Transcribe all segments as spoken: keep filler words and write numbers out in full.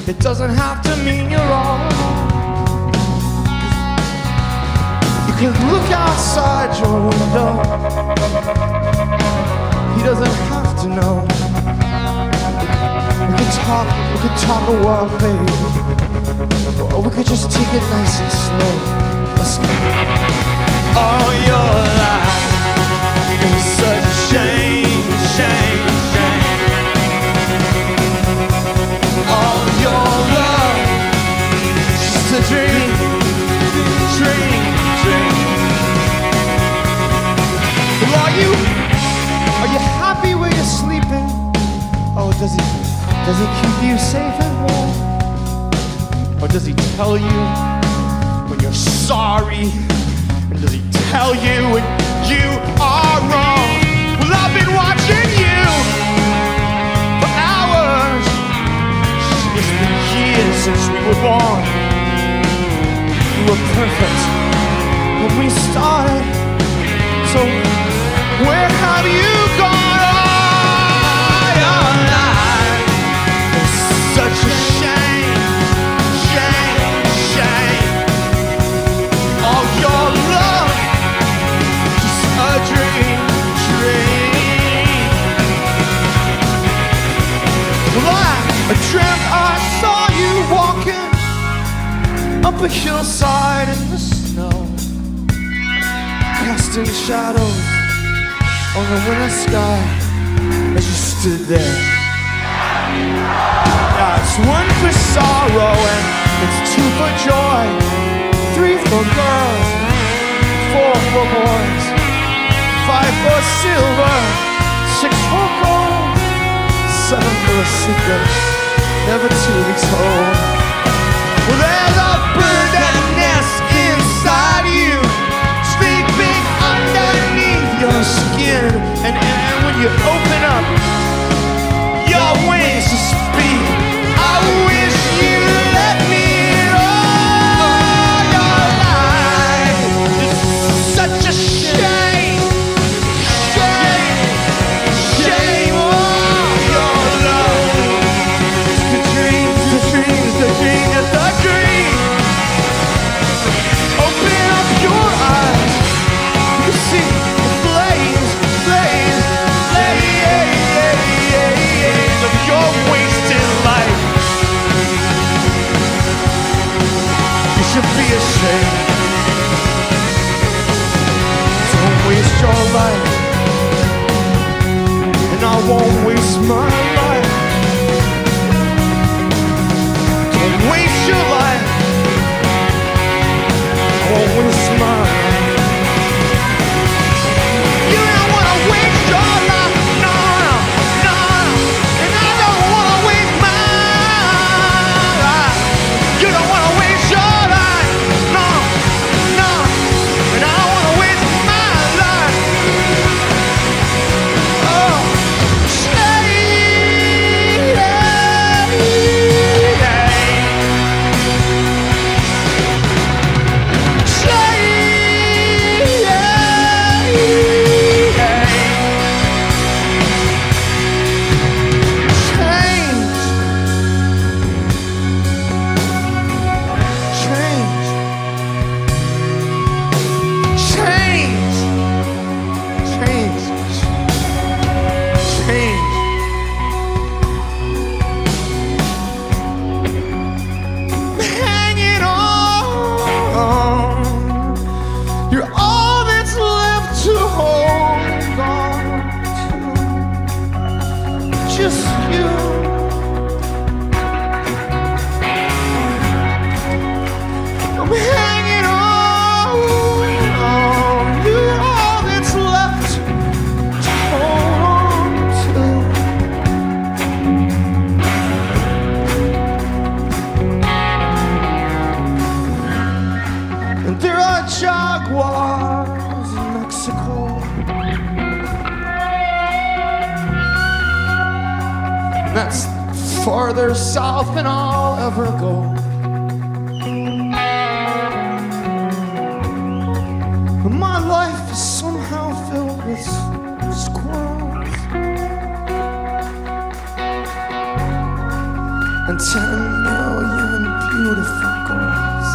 it doesn't have to mean you're wrong. You can look outside your window, he doesn't have to know. We could talk, we could talk a while, baby, or we could just take it nice and slow. Let's go. All your life is such a shame, shame, shame. All your love, just a dream, dream, dream. Well, are you, are you happy where you're sleeping? Oh, does he, does he keep you safe and warm? Or does he tell you when you're sorry? And does he tell you when you are wrong? Well, I've been watching you for hours. It's been years since we were born. We were perfect when we started. So where have you gone? All your life is such a shame, shame, shame. All your love, just a dream, dream. Well, I, I dreamt I saw you walking up a hillside in the snow, casting shadows on the winter sky as you stood there. Yeah, it's one for sorrow and it's two for joy, three for girls, four for boys, five for silver, six for gold, seven for a secret never to be told. Well, there's a bird that nests inside you, sleeping underneath your skin, and, and when you open up your wings to speak, I wish you let me know. Your life is such a shame, shame, shame. Oh, your love, the dream, the dream, the dream, the dream. Open up your eyes, you see the flames, flames, flames of your wasted life. You should be ashamed. Don't waste your life, and I won't waste my life. Don't waste your life, I won't waste mine. You don't wanna waste your life, no, no, no, and I don't wanna waste my life. You don't wanna waste your life, no, no, and I don't wanna waste my life. Oh, stay, that's farther south than I'll ever go. But my life is somehow filled with squirrels and ten beautiful girls.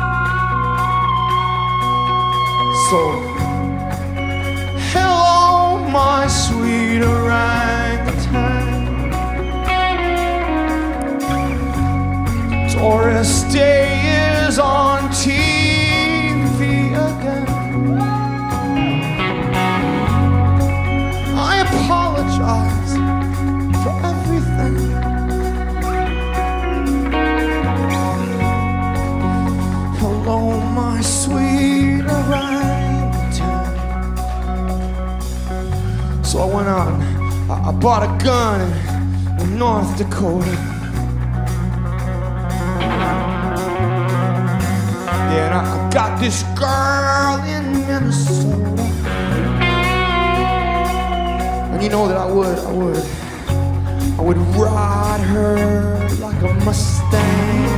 So, hello, my sweet orangutan. Doris Day is on T V again. I apologize for everything. Hello, my sweet orangutan. So I went out and I, I bought a gun in, in North Dakota. Yeah, and I, I got this girl in Minnesota. And you know that I would, I would, I would ride her like a Mustang.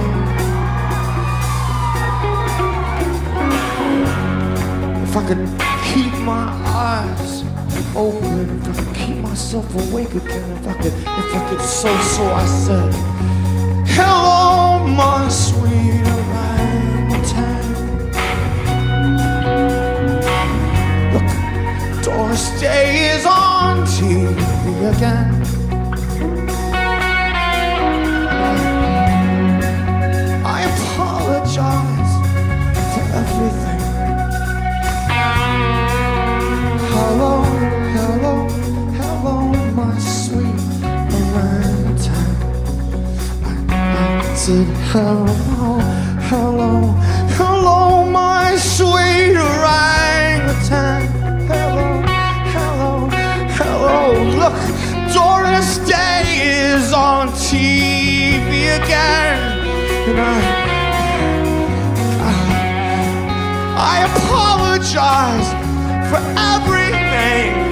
If I could keep my eyes open, if I could keep myself awake again, if I could, if I could, so, so I said, hello, my sweet orangutan. Look, Doris Day is on T V again. I apologize for everything. Hello, hello, hello, my sweet orangutan. I, I said hello, hello, hello, my sweet orangutan. Hello, hello, hello. Look, Doris Day is on T V again. And I, I, I apologize for everything.